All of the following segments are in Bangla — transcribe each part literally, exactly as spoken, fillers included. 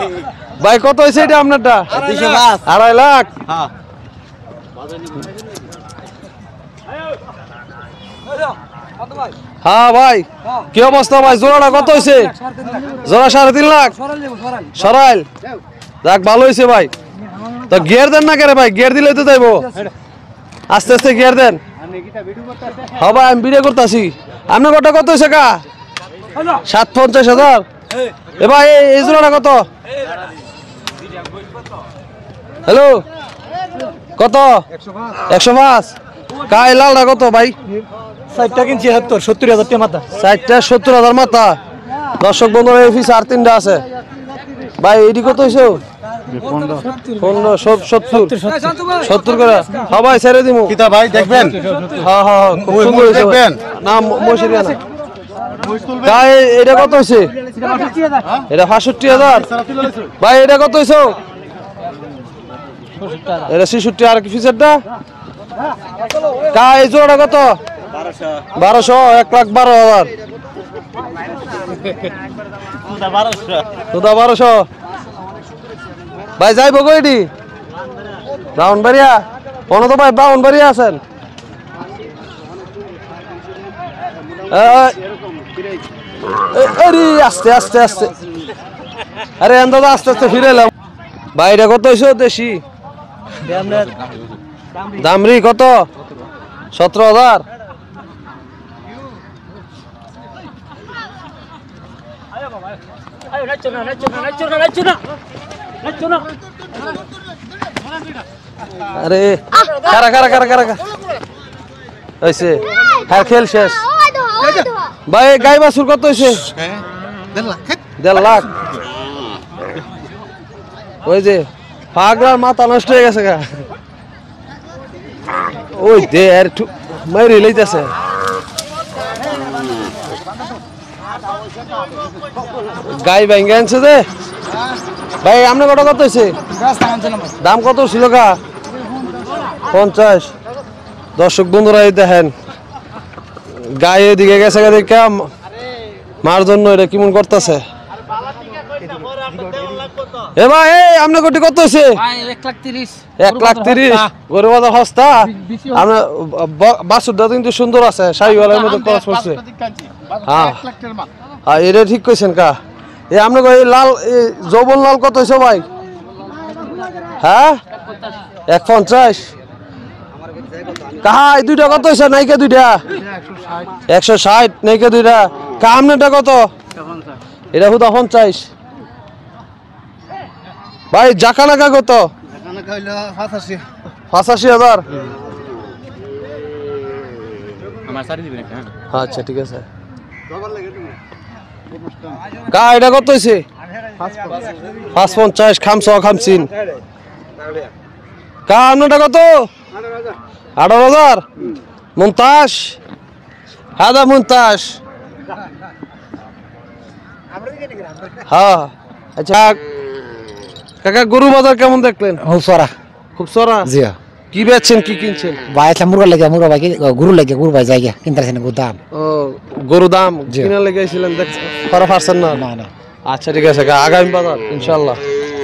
ভাই কত হয়েছে এটা আপনারটা? আড়াই লাখ। হ্যাঁ ভাই কি অবস্থা ভাই? জোড়াটা কত হয়েছে? জোড়া সাড়ে তিন লাখ। সরাইল যাক ভালো হয়েছে ভাই। তো গিয়ার দেন না কেরে ভাই? গিয়ার দিলে তো যাইবো। আস্তে আস্তে গিয়ার দেন। হ্যাঁ ভাই আমি ভিডিও করতেছি। আপনার কটা কত হয়েছে কা? সাত পঞ্চাশ হাজার। এ ভাই এই জোড়াটা কত? হ্যালো কত? একশো পাঁচ। কা এই লালটা কত ভাই? ষাটটা কিনছি সত্তর সত্তর হাজার টাকা মাথা। ষাটটা সত্তর হাজার মাথা। দর্শক বন্ধুরা এই পিস আর তিনটা আছে ভাই। এটি কত হয়েছে? পনেরো সত্তর সত্তর করে। হ্যাঁ ভাই ছেড়ে দিব। কিতা ভাই দেখবেন? হ্যাঁ হ্যাঁ খুব সুন্দর হয়েছে না মশিরিয়া না। ভাই এটা কত হয়েছে? এটা বাষট্টি হাজার। ভাই এটা কত হয়েছে? এটা ছেষট্টি। আর কি ফিচারটা কা এই জোড়াটা কত? বারোশো। এক লাখ বারো হাজার। বারোশো ভাই যাইব কইটি? ব্রাউনবাড়িয়া কোনো তো ভাই ব্রাউনবাড়িয়া আছেন। আরে আস্তে আস্তে আস্তে আরে দাদা আস্তে আস্তে ফিরে এলাম ভাই। এটা কত হয়েছে দেশি? দামরি কত? সতেরো হাজার। আরে কারা কারা কারা কারা হয়েছে? হ্যাঁ খেল শেষ ভাই। গাই বাছুর কত হয়েছে? দেড় লাখ। ওই যে পাগলার মাথা নষ্ট হয়ে গেছে গা। ওই দে আর মাইরে লইতেছে। গাই ভেঙে আনছে যে ভাই। আপনার কত কত হয়েছে? দাম কত ছিল গা? পঞ্চাশ। দর্শক বন্ধুরা এই দেখেন গায়ে দিকে গেছে দেখে মার জন্য এটা কেমন করতেছে। এ ভাই আপনার কোটি কত হয়েছে? এক লাখ তিরিশ। গরু বাজার সস্তা। আপনার বাছুরটা কিন্তু সুন্দর আছে, শাহিওয়ালের মধ্যে খরচ পড়ছে। হ্যাঁ হ্যাঁ এটা ঠিক কইছেন কা। এ আপনার এই লাল যৌবন লাল কত হয়েছে ভাই? হ্যাঁ এক পঞ্চাশ। কাহা এই দুইটা কত হয়েছে? নাইকে দুইটা একশো ষাট। নাইকে দুইটা কা আপনারটা কত? এটা হুদা পঞ্চাশ। ভাই জাকা নাকা কত? পঁচাশি হাজার। আচ্ছা ঠিক আছে। কা এটা কত হয়েছে? পাঁচ পঞ্চাশ। খামছ খামছিন কা আপনারটা কত? আঠারো হাজার। মুমতাজ হাদা মুমতাজ। হ্যাঁ আচ্ছা কাকা গরু বাজার কেমন দেখলেন? খুব সরা খুব সরা। জি কি বেচছেন কি কিনছেন? ভাই আসলে মুরগা লাগে মুরগা ভাই গরু লাগে গরু ভাই জায়গা কিনতেছেন গরু দাম। ও গরু দাম কিনা লেগেছিলেন দেখছেন করা পারছেন না? না না। আচ্ছা ঠিক আছে আগামী বাজার ইনশাল্লাহ।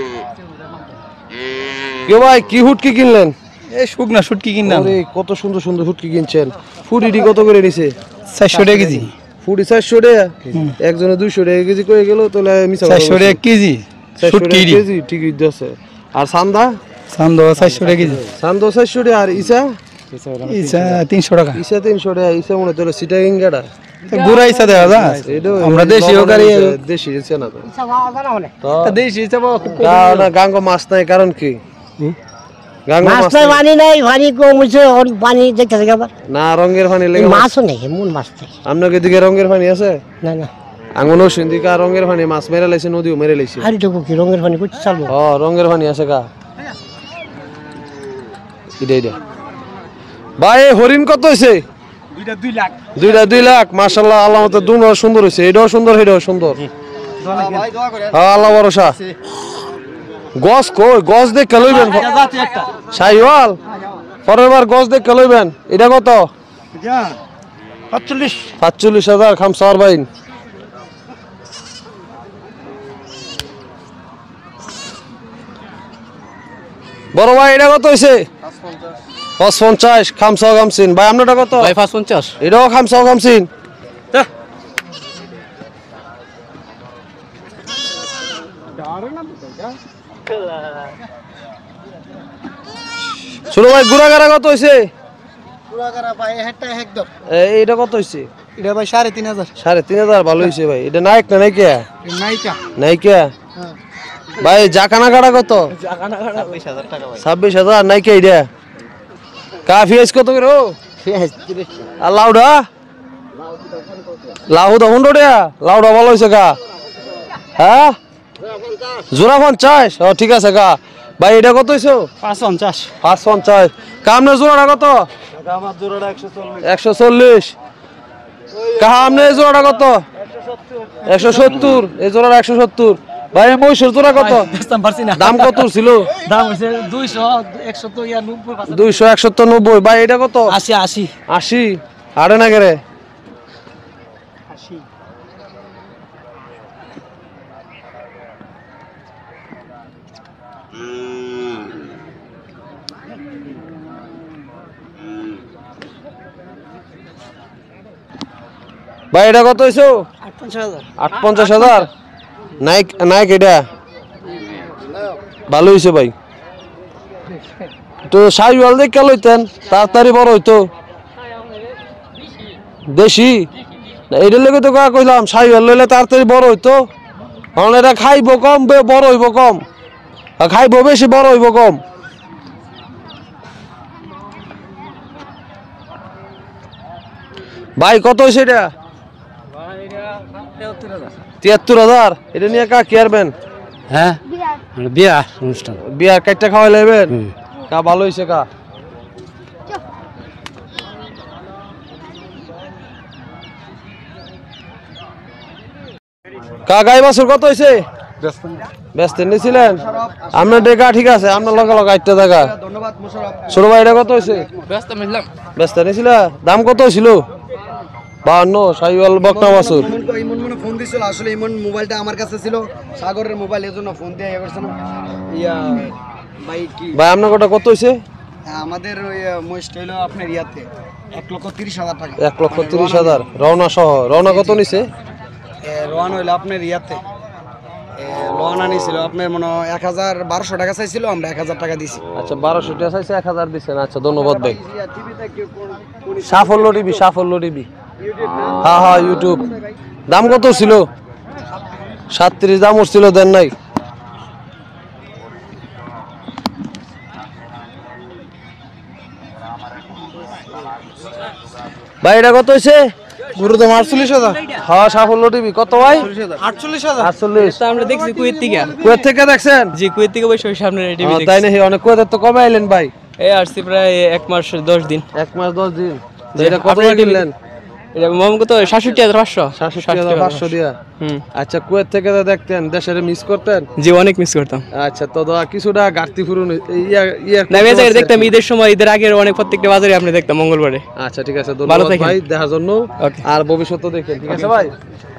কে ভাই কি হুটকি কিনলেন? এই শুকনা শুটকি কিনলাম। আরে কত সুন্দর সুন্দর হুটকি কিনছেন। ফুডিটি কত করে নিছে? চারশো টাকা কেজি। ফুডি চারশো টাকা। একজনে দুইশো টাকা কেজি করে গেল তাহলে মিছা চারশো টাকা কেজি শুটকি কেজি ঠিকই আছে। আর সান্দা? সান্দো চারশো টাকা কেজি। সান্দো চারশো টাকা। আর ইসা? ইসা তিনশো টাকা। ইসা তিনশো টাকা। ইসা মনে হচ্ছে সিটাইং গাড়া গুড়া ইসা দেওয়া যায়। আমরা দেশি গাড়ি দেশি ইসা না তো তো দেশি ইসা না। গাঙ্গ মাছ নাই কারণ কি? গাঙ্গ মাছ নাই পানি নাই পানি কম হইছে পানি দেখতেছে আবার না রঙের পানি লাগে মাছও নেই মূল মাছ নাই। আপনাকে দিকে রঙের পানি আছে? না না আঙ্গুনো সিন্দিকা রঙের পানি মাছ মেরে লাইছে নদীও মেরে লাইছে। আর এটুকু কি রঙের পানি করতে চালবো? ও রঙের পানি আছে গা। ইডা ইডা ভাই হরিণ কত হইছে? দুইটা দুই লাখ। দুইটা দুই লাখ। মাশাআল্লাহ আল্লাহ মতে দুনো সুন্দর হইছে। এটাও সুন্দর এটাও সুন্দর। হ্যাঁ আল্লাহ ভরসা। গস কই গস দেখে লইবেন? শাহিওয়াল পরের বার গস দেখে লইবেন। এটা কত? পাঁচচল্লিশ। পাঁচচল্লিশ হাজার। খামসার বাইন বড় ভাই এটা কত হইছে পাঁচ পঞ্চাশ খামসাও খামসিন ভাই আপনারটা কত ভাই পাঁচ পঞ্চাশ এটাও খামসাও খামসিন ছোট ভাই গুড়াগাড়া কত হইছে এইটা কত হইছে এটা ভাই সাড়ে তিন হাজার সাড়ে তিন হাজার ভালো হয়েছে ভাই এটা নায়ক না নাইকা নাইকা নাইকা ভাই জাকানা কাটা কত ছাব্বিশ হাজার নাইকা এটা কা ফিয়াজ কত করে আর লাউডা লাউডা হুন্ডা লাউডা ভালো হয়েছে গা হ্যাঁ জোড়া পঞ্চাশ ও ঠিক আছে গা ভাই এটা কত হয়েছে পাঁচ পঞ্চাশ পাঁচ পঞ্চাশ কামনে জোড়াটা কত একশো চল্লিশ কাহা আমনে এই জোড়াটা কত একশো সত্তর এই জোড়াটা একশো সত্তর ভাই মহিষের জোড়া কত দাম কত ছিল দাম হচ্ছে দুইশো একশো তো ইয়া নব্বই দুইশো একসত্তর নব্বই ভাই এটা কত আশি আশি আশি আড়ে না গেরে ভাই এটা কত হয়েছে আট পঞ্চাশ হাজার নাইক নাইক এটা ভালো হয়েছে ভাই তো সাইওয়াল দেখে লইতেন তাড়াতাড়ি বড় হইতো দেশি এইটার লেগে তো কইলাম সাইওয়াল লইলে তাড়াতাড়ি বড় হইতো কারণ এটা খাইবো কম বড় হইব কম আর খাইবো বেশি বড় হইব কম ভাই কত হয়েছে এটা তিয়াত্তর হাজার এটা নিয়ে কা কি আরবেন হ্যাঁ বিয়া অনুষ্ঠান বিয়ার কাটটা খাওয়াই লাইবেন কা ভালো হয়েছে কা কা গাই বাছুর কত হয়েছে ব্যস্ত নিয়েছিলেন আপনার ডেকা ঠিক আছে আপনার লগে লগে আটটা টাকা ছোট ভাই এটা কত হয়েছে ব্যস্ত মিললাম ব্যস্ত নিয়েছিল দাম কত হয়েছিল বাহান্ন সাইওয়াল বকনা বাছুর ইমন মনে ফোন দিছিল আসলে ইমন মোবাইলটা আমার কাছে ছিল সাগরের মোবাইল এজন্য ফোন দিয়ে ইয়া করছে না ইয়া ভাই কি ভাই আপনার কটা কত হয়েছে আমাদের ওই মোস্ট হইলো আপনার ইয়াতে এক লক্ষ তিরিশ হাজার টাকা এক লক্ষ তিরিশ হাজার রওনা সহ রওনা কত নিছে রোয়ান হইলো আপনার ইয়াতে লোয়ানা নিয়েছিল আপনার মনে হয় এক হাজার বারোশো টাকা চাইছিল আমরা এক হাজার টাকা দিছি আচ্ছা বারোশো টাকা চাইছে এক হাজার দিচ্ছেন আচ্ছা ধন্যবাদ ভাই সাফল্য টিভি সাফল্য টিভি হ্যাঁ হ্যাঁ ইউটিউব দাম কত ছিল সাতত্রিশ দাম উঠছিল দেন নাই ভাই এটা কত হয়েছে গুরু দাম আটচল্লিশ হাজার হ্যাঁ সাফল্য টিভি কত ভাই আটচল্লিশ হাজার আটচল্লিশ আমরা দেখছি কুয়েত থেকে কুয়েত থেকে দেখছেন জি কুয়েত থেকে বসে সামনে টিভি হ্যাঁ, তাই নাকি অনেক কুয়েতের তো কমে আইলেন ভাই এই আসছি প্রায় এক মাস দশ দিন এক মাস দশ দিন তো এটা কত টাকা কিনলেন এটা মম কত সাতষট্টি হাজার পাঁচশো সাতষট্টি হাজার পাঁচশো দিয়া হুম আচ্ছা কুয়েত থেকে তো দেখতেন দেশের মিস করতেন জি অনেক মিস করতাম আচ্ছা তো দাদা কিছুটা ঘাটতি ফুরুন ইয়া ইয়া না আমি জায়গায় দেখতাম ঈদের সময় ঈদের আগে অনেক প্রত্যেকটা বাজারে আপনি দেখতাম মঙ্গলবারে আচ্ছা ঠিক আছে ভালো ধন্যবাদ থাকেন। ভাই দেখার জন্য Okay. আর ভবিষ্যতে দেখেন ঠিক আছে ভাই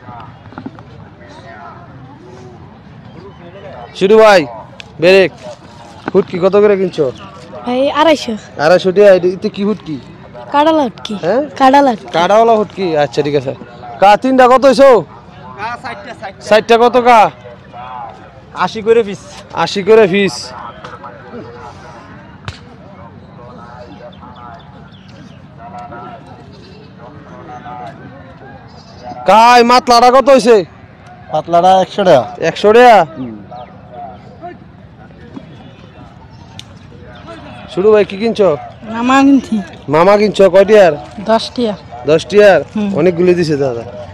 শুরু ভাই বেরেক হুটকি কত করে কিনছো ভাই আড়াইশো আড়াইশো টাকা এতে কি হুটকি কাঁড়া লাটকি হ্যাঁ কাঁড়া লাট কাটাওয়ালা হুটকি আচ্ছা ঠিক আছে কা তিনটা কত হইছো ষাটটা কত কা আশি করে পিস আশি করে ফিস কাই মাতলাটা কত হইছে পাতলাটা একশো টাকা একশো টাকা শুরু ভাই কি কিনছো মামা কিনছি মামা কিনছো কয়টিয়ার দশটিয়া দশ টিয়ার অনেকগুলো দিছে দাদা